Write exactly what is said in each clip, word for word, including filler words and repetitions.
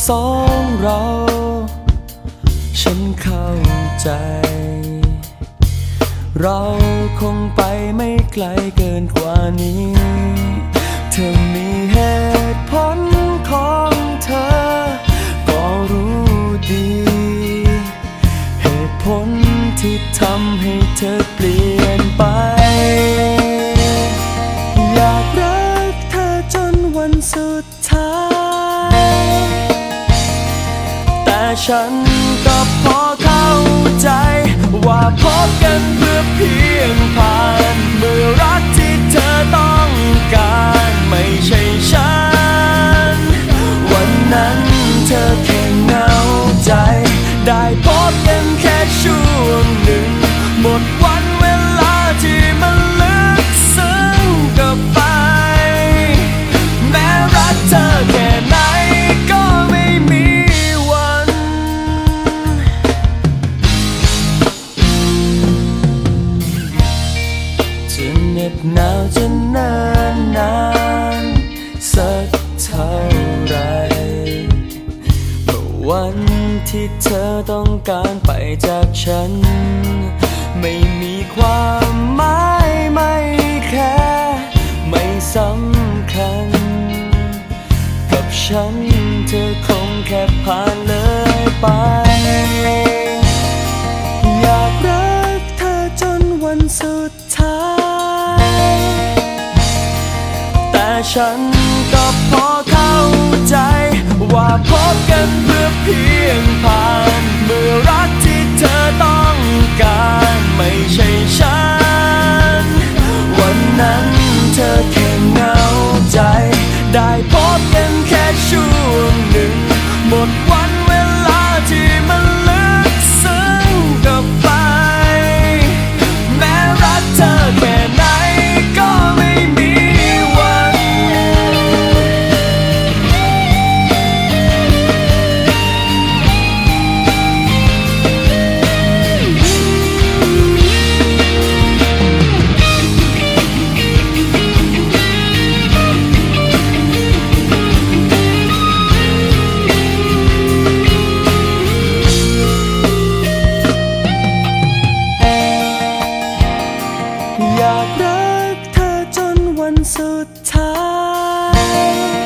องเราฉันเข้าใจเราคงไปไม่ไกลเกินกว่านี้เธอมีเหตุผลของเธอก็รู้ดีเหตุผลที่ทำให้เธอเปลี่ยนไปอยากรักเธอจนวันสุดท้ายแต่ฉันก็พอเข้าใจว่าพบกันเพื่อเพียงผ่านเมื่อรักที่เธอต้องการไม่ใช่ฉันวันนั้นเธอแค่เหงาใจได้พบกันแค่ช่วงหนึ่งหมดวันเวลาที่มันลึกซึ้งกับไปแม้รักเธอแค่ไหนก็ไม่มีวันจะเหน็บหนาวจะนานนานสักเท่าไรเมื่อวันที่เธอต้องการไปจากฉันไม่มีความหมายไม่แค่ไม่สำคัญกับฉันเธอคงแค่ผ่านเลยไปอยากรักเธอจนวันสุดท้ายแต่ฉันก็พอเข้าใจว่าพบกันเพื่อเพียงผ่านเมื่อรักที่เธอต้องการไม่ใช่ฉันวันนั้นเธอแค่เหงาใจได้พบกันแค่ช่วงหนึ่งหมดวันเวลาที่มันลึกซึ้งกับไปแม้รักเธอแค่ไหนก็ไม่มีวันอยากรักเธอจนวันสุดท้าย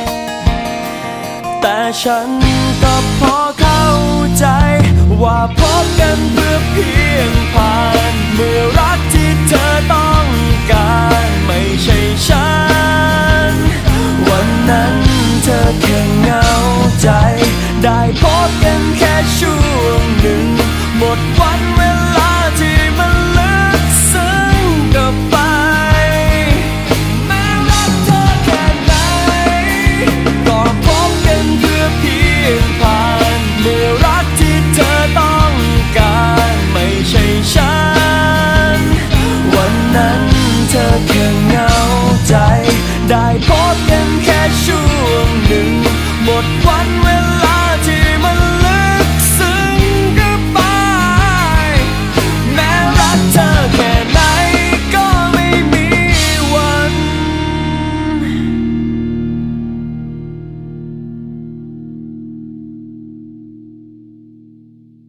แต่ฉันก็พอเข้าใจว่าพบกันเพื่อเพียงผ่านเมื่อรักที่เธอต้องการไม่ใช่ฉันวันนั้นเธอแค่เหงาใจได้พบกันแค่ช่วงหนึ่งหมดวันเวลาที่มันลึกซึ้งกับไปแม้รักเธอแค่ไหนก็พบกันเพื่อเพียงผ่าน